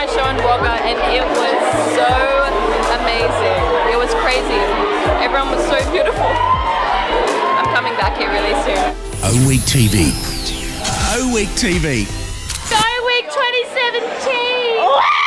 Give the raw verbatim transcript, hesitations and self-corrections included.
show in Wagga and it was so amazing. It was crazy. Everyone was so beautiful. I'm coming back here really soon. O-Week T V. O-Week T V. O-Week twenty seventeen!